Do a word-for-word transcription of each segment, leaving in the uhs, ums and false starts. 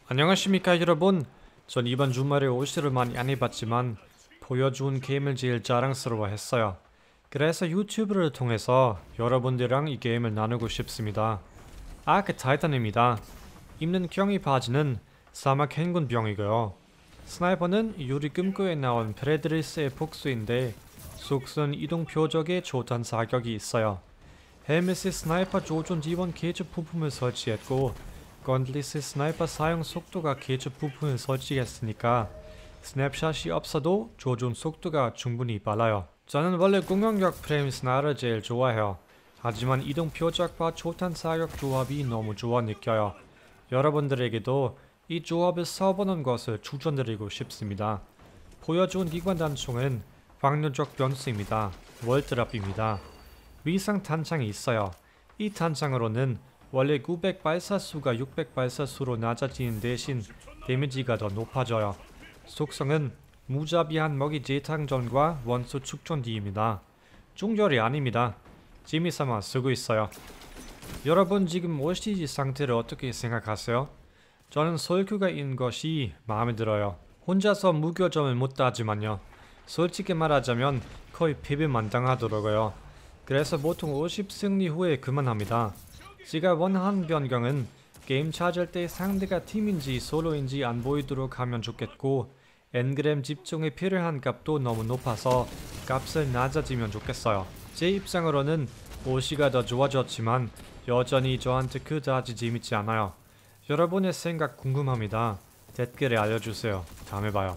안녕하십니까 여러분. 전 이번 주말에 오시를 많이 안 해봤지만 보여준 게임을 제일 자랑스러워했어요. 그래서 유튜브를 통해서 여러분들이랑 이 게임을 나누고 싶습니다. 아크 타이탄입니다. 입는 경위 바지는 사막 행군병이고요. 스나이퍼는 유리 금고에 나온 프레드리스의 복수인데 속선 이동 표적에 좋단 사격이 있어요. 헬멧에 스나이퍼 조준 지원 개조 부품을 설치했고 건들리스 스나이퍼 사용 속도가 개조 부품을 설치했으니까 스냅샷이 없어도 조준 속도가 충분히 빨라요. 저는 원래 공격력 프레임 스나를 제일 좋아해요. 하지만 이동 표적과 초탄 사격 조합이 너무 좋아 느껴요. 여러분들에게도 이 조합을 써보는 것을 추천드리고 싶습니다. 보여준 기관 단총은 확률적 변수입니다. 월드랍입니다. 위상 탄창이 있어요. 이 탄창으로는 원래 구백 발사수가 육백 발사수로 낮아지는 대신 데미지가 더 높아져요. 속성은 무자비한 먹이 재탕전과 원소 축전기입니다. 중결이 아닙니다. 재미삼아 쓰고 있어요. 여러분 지금 오시지 상태를 어떻게 생각하세요? 저는 솔큐가 있는 것이 마음에 들어요. 혼자서 무교점을 못 따지만요. 솔직히 말하자면 거의 패배만 당하더라고요. 그래서 보통 오십 승리 후에 그만합니다. 제가 원하는 변경은 게임 찾을 때 상대가 팀인지 솔로인지 안 보이도록 하면 좋겠고 엔그램 집중에 필요한 값도 너무 높아서 값을 낮아지면 좋겠어요. 제 입장으로는 오시가 더 좋아졌지만 여전히 저한테 그다지 재밌지 않아요. 여러분의 생각 궁금합니다. 댓글에 알려주세요. 다음에 봐요.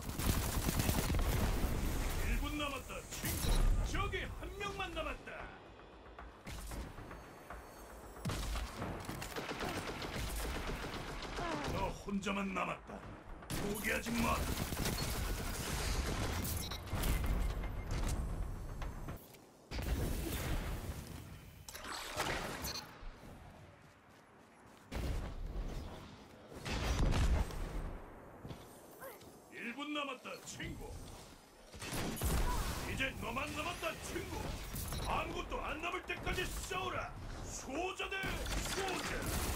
일 분 남았다. 친구. 저기 한 명만 남았다. 너 혼자만 남았다. 포기하지 마. 일 분 남았다, 친구. 이제 너만 남았다, 친구. 아무것도 안 남을 때까지 싸우라. 소자 대 소자.